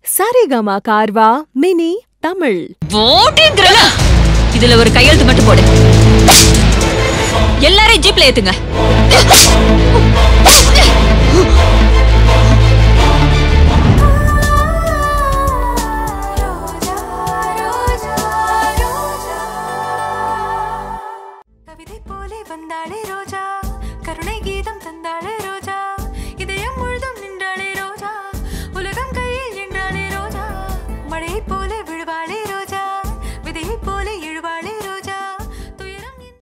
Saregama Carvaan mini Tamil போட்டிங்கறல இதுல ஒரு கையெழுத்து மட்டும் போடு. எல்லாரையும் ஜீப்ல ஏத்துங்க.